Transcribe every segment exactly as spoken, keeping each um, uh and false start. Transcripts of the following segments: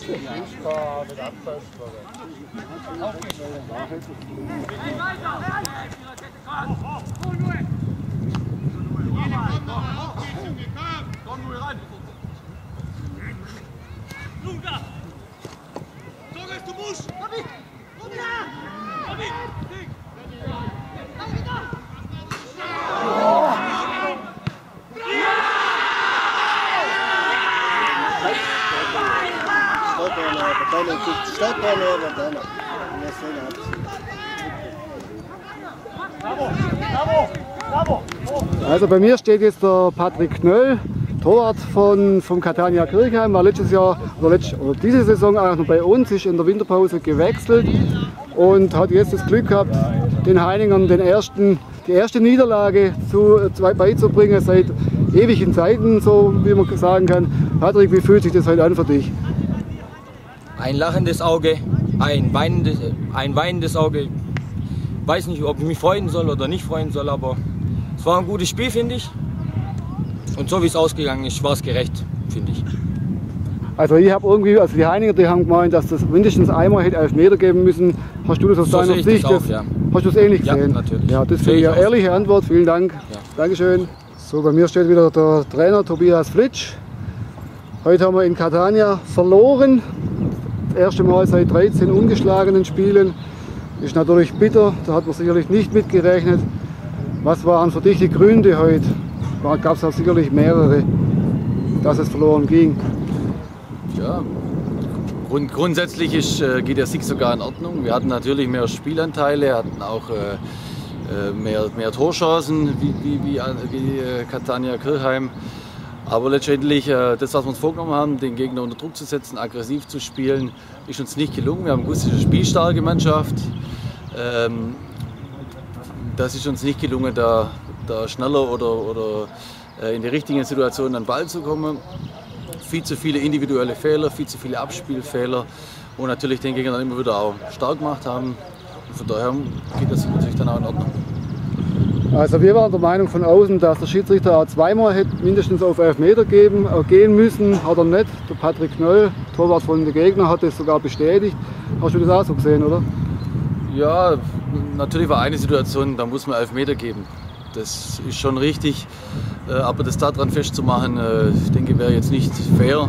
Also bei mir steht jetzt der Patrick Knöll, Torwart von, vom Catania Kirchheim, war letztes Jahr oder, letzt, oder diese Saison auch noch bei uns, ist in der Winterpause gewechselt und hat jetzt das Glück gehabt, den Heiningern den ersten, die erste Niederlage zu, äh, beizubringen seit ewigen Zeiten, so wie man sagen kann. Patrick, wie fühlt sich das heute an für dich? Ein lachendes Auge, ein weinendes, ein weinendes Auge. Ich weiß nicht, ob ich mich freuen soll oder nicht freuen soll, aber es war ein gutes Spiel, finde ich. Und so wie es ausgegangen ist, war es gerecht, finde ich. Also ich habe irgendwie, also die Heininger, die haben gemeint, dass das mindestens einmal hätte Elfmeter geben müssen. Hast du das aus So deiner sehe ich Sicht? das auch, ja. Hast du es ähnlich Ja, gesehen? natürlich. Ja, das Sehe ist ich eine auch. ehrliche Antwort. Vielen Dank. Ja. Dankeschön. So, bei mir steht wieder der Trainer Tobias Flitsch. Heute haben wir in Catania verloren. Das erste Mal seit dreizehn ungeschlagenen Spielen. Ist natürlich bitter, da hat man sicherlich nicht mitgerechnet. Was waren für dich die Gründe heute? Gab es auch sicherlich mehrere, dass es verloren ging. Ja, grund, grundsätzlich ist, äh, geht der Sieg sogar in Ordnung. Wir hatten natürlich mehr Spielanteile, hatten auch äh, mehr, mehr Torchancen wie, wie, wie, wie äh, Catania Kirchheim. Aber letztendlich, äh, das, was wir uns vorgenommen haben, den Gegner unter Druck zu setzen, aggressiv zu spielen, ist uns nicht gelungen. Wir haben eine gute, spielstarke Mannschaft. Ähm, das ist uns nicht gelungen, da, da schneller oder, oder äh, in die richtigen Situationen an den Ball zu kommen. Viel zu viele individuelle Fehler, viel zu viele Abspielfehler und natürlich den Gegner dann immer wieder auch stark gemacht haben. Und von daher geht das natürlich dann auch in Ordnung. Also wir waren der Meinung von außen, dass der Schiedsrichter auch zweimal hätte mindestens auf Elfmeter geben, äh, gehen müssen, hat er nicht. Der Patrick Knöll, Torwart von den Gegner, hat das sogar bestätigt. Hast du das auch so gesehen, oder? Ja, natürlich war eine Situation, da muss man Elfmeter geben. Das ist schon richtig, aber das daran festzumachen, ich denke, wäre jetzt nicht fair.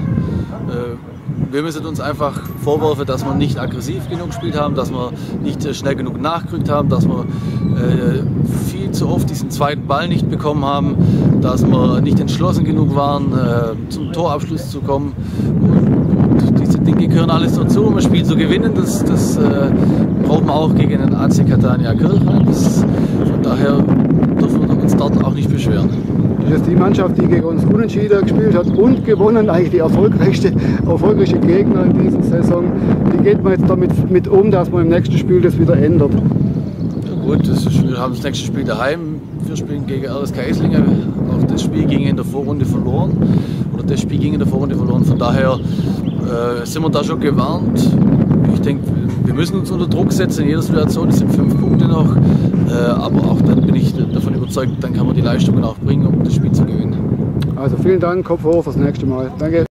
Wir müssen uns einfach vorwerfen, dass wir nicht aggressiv genug gespielt haben, dass wir nicht schnell genug nachgerückt haben, dass wir viel zu oft diesen zweiten Ball nicht bekommen haben, dass wir nicht entschlossen genug waren, zum Torabschluss zu kommen. Und diese Dinge gehören alles dazu, um ein Spiel zu gewinnen. Das, das äh, brauchen wir auch gegen den A C Catania Kirchheim. Von daher dürfen wir uns dort auch nicht beschweren. Das ist die Mannschaft, die gegen uns unentschieden gespielt hat und gewonnen, eigentlich die erfolgreichste, erfolgreiche Gegner in dieser Saison. Wie geht man jetzt damit mit um, dass man im nächsten Spiel das wieder ändert? Ja gut, das ist, wir haben das nächste Spiel daheim. Wir spielen gegen R S K Esslingen. Auch das Spiel ging in der Vorrunde verloren. Oder das Spiel ging in der Vorrunde verloren. Von daher äh, sind wir da schon gewarnt. Ich denke, wir müssen uns unter Druck setzen in jeder Situation. Es sind fünf Punkte noch. Äh, aber auch dann bin ich davon überzeugt, dann kann man die Leistungen auch bringen, um das Spiel zu gewinnen. Also vielen Dank, Kopf hoch fürs nächste Mal. Danke.